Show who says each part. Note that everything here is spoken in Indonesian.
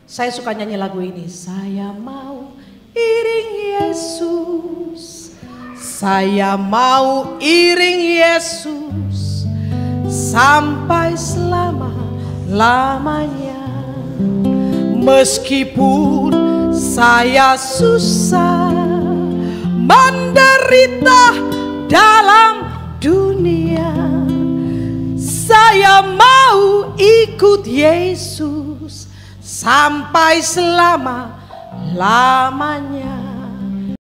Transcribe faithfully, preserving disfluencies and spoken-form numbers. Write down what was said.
Speaker 1: Saya suka nyanyi lagu ini. Saya mau iring Yesus, saya mau iring Yesus sampai selama-lamanya. Meskipun saya susah menderita dalam dunia, saya mau ikut Yesus sampai selama-lamanya.